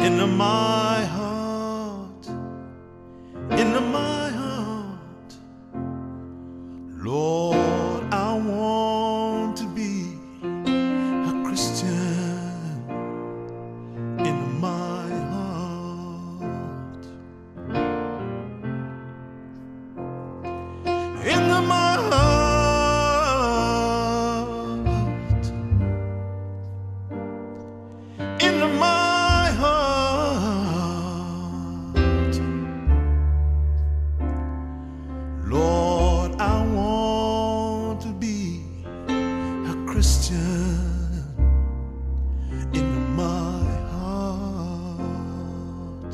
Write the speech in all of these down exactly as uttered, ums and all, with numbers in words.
into my heart, into my heart. Lord, I want to be a Christian into my heart, into my heart, into my Lord, I want to be a Christian in my heart.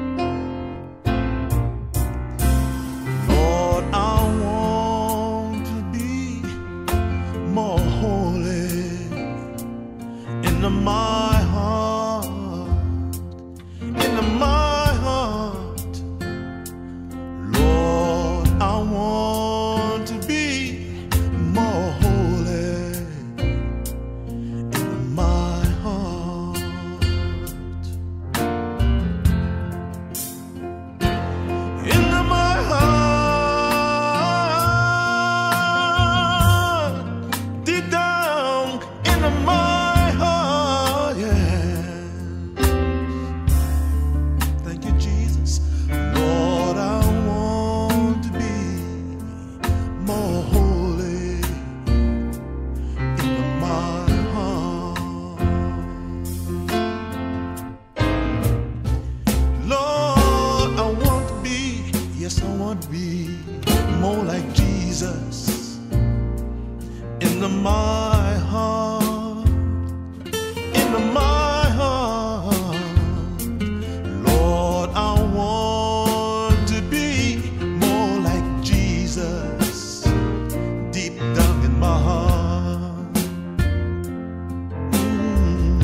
Lord, I want to be more holy in my heart, in my heart. Lord, I want to be more holy in my heart, in my heart, deep down in my heart, yeah. Thank you, Jesus. Lord, I want to be more holy in my heart. Lord, I want to be, yes, I want to be more like Jesus in my heart, in my heart. Lord, I want to be more like Jesus deep down in my heart. Mm.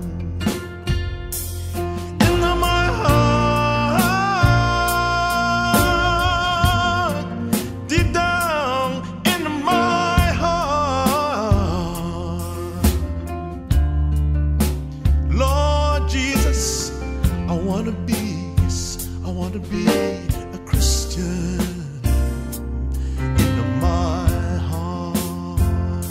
In my heart, deep down in my heart. Lord Jesus, I want to be, yes, I want to be a Christian in my heart.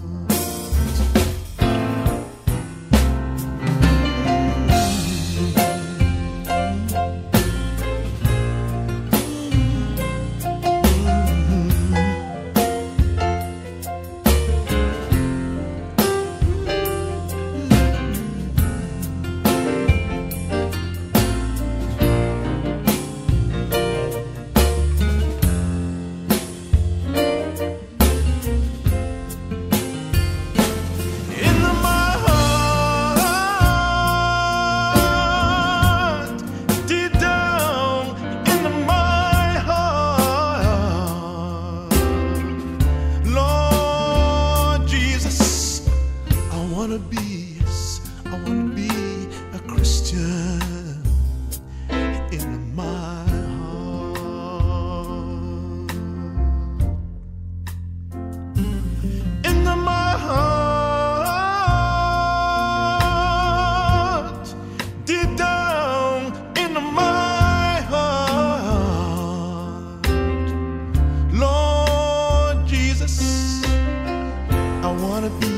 I want to be, yes, I want to be a Christian in my heart, in my heart, deep down in my heart. Lord Jesus, I want to be